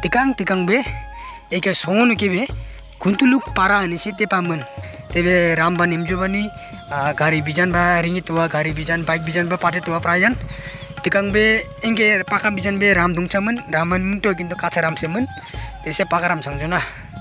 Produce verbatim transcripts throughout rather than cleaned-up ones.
tikang tikang be eke songon ke be kuntuluk para ani se te pamen tebe ramba nimjo bani gari bijan ba ringi tua gari bijan bike bijan ba pate tua prayan tikang be engke pakam bijan be ram dung chamen raman minto kinto kacha ram semen ese pakaram sangjona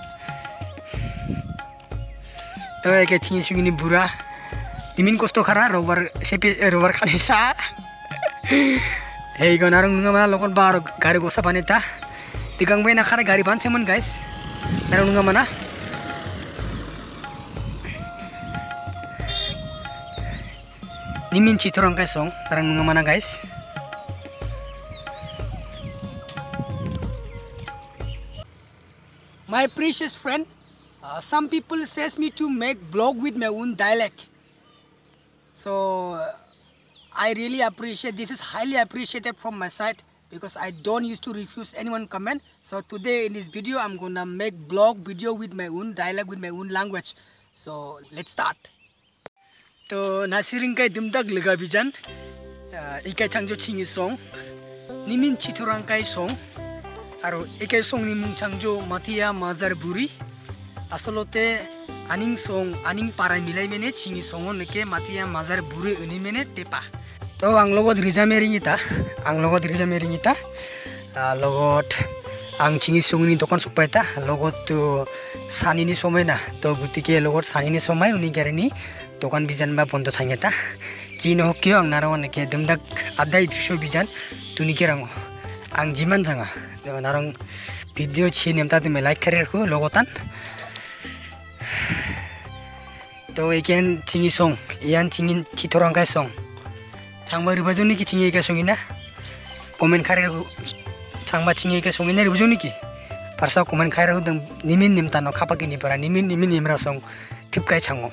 to eke chingi sungini bura dimin kosto khara robar sepe robar khane sa hey gonarung ngama lokon bar gari gosa paneta tikang be na khara gari ban semen guys narung ngama na nimin citorang kai song narung ngama na guys. My precious friend, uh, some people says me to make blog with my own dialect. So uh, I really appreciate, this is highly appreciated from my side because I don't used to refuse anyone comment. So today in this video I'm gonna make blog video with my own dialect, with my own language. So let's start. So nasiring kai dumdak lega bijan, ikai changjo chingi song, nimin chiturang kai song. Aro eke song ni mung changjo matia mazar buri asolote aning song aning para milai mene chingi songon neke matia mazar buri uni mene tepa to ang logot rija meringita ang logot rija meringita logot ang chingi song ni tokon supaita logot to sani ni somai na to gutike logot sani ni somai uni garini tokan bijan ba pondo sangeta chino hokyo ang narawon neke dumdak adai drisho bijan tuni kerang ang jiman janga narang video chi nemta me like kare ko logotan to again chingi song ian chingin chitorang kai song changba ribajoni ki chingi ka songina comment kare ko changba chingi ka songina ribajoni ki parsa comment kare ko dang nimin nemta no khapa ki ni para nimin nimin nimra song tip kai chango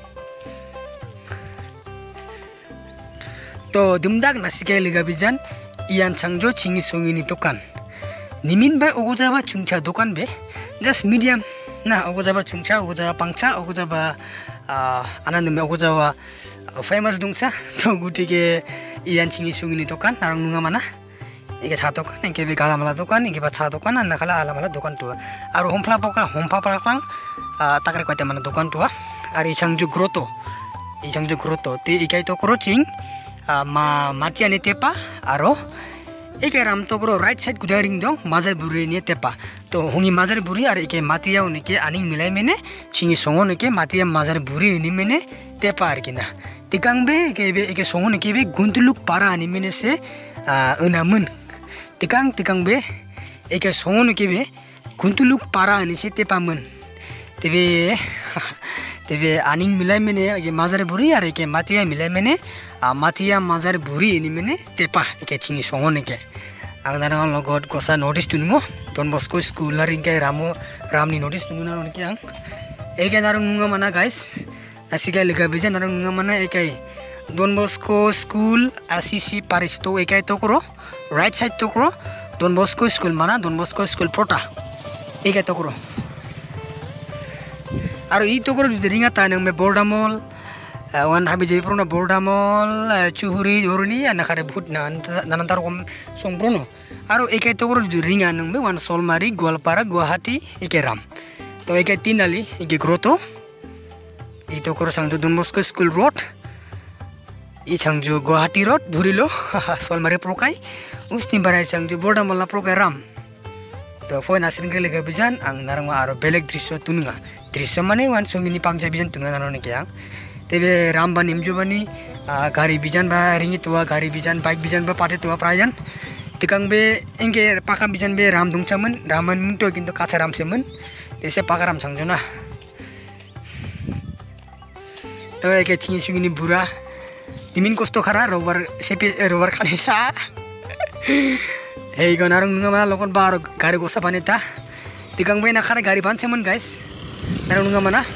to dumdak nasike liga bijan ian changjo chingi songini tokan nimin ba ogo jaba chungcha dokan be just medium na ogo jaba chungcha ogo jaba pangcha ogo jaba anand me ogo jaba famous dungcha to gutike ian chingi sungini dokan narang nunga mana ike cha dokan ike be gala mala dokan ike ba cha dokan na khala ala mala dokan tu aro homphla poka hompa pakang takre kwate mana dokan tu ari changju groto i changju groto te ikai to kroching ma matiane tepa aro eke ram tokro right side kudaring dong mazar buri ni tepa to hongi mazar buri are eke matia unike aning milai mene chingi songon eke matia mazar buri ni mene tepa arkina tikang be eke be eke songon eke be guntuluk para ani mene se unamun tikang tikang be eke songon eke be guntuluk para ani se tepa mun tebe tebe aning milai mene eke mazar buri are eke matia milai mene matia mazar buri ni mene tepa eke chingi songon eke ang narang logot kosa notice tunmo Don Bosco school laring kai ramu ramni notice tununa non ki ang eke narang nunga mana guys asika lega beja narang nunga mana eke Don Bosco school asisi paris to eke to kro right side to kro Don Bosco school mana Don Bosco school prota eke to kro aro i to kro ringa tanang me bordamol wan habi jai prono bordamol chuhuri joruni anakare bhut nan nanantar kom songprono aro ekai togro ringa nang be wan solmari Gwalpara Guwahati eke ram to ekai tinali eke groto i togro sangjo Don Bosco school road i changjo Guwahati road dhurilo solmari prokai usni barai changjo bordamol na prokai ram to foi nasrin ke lega bijan ang narang aro belek drisyo tunga drisyo mane wan songini pangja bijan tunga nanone ke ang tebe ramba nimjo bani gari bijan ba ringi tua gari bijan bike bijan ba pate tua prayan tikang be engke pakam bijan be ram dung chamen raman minto kinto kacha ram semen ese pakaram sangjona to eke chingi sungini bura dimin kosto khara robar sepe robar khane sa hey gonarung ngama lokon bar gari gosa paneta tikang be na khara gari ban semen guys narung ngama na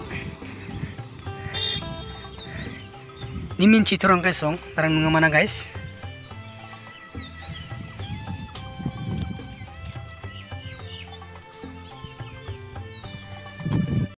nimin citorang kai song narang nunga mana guys.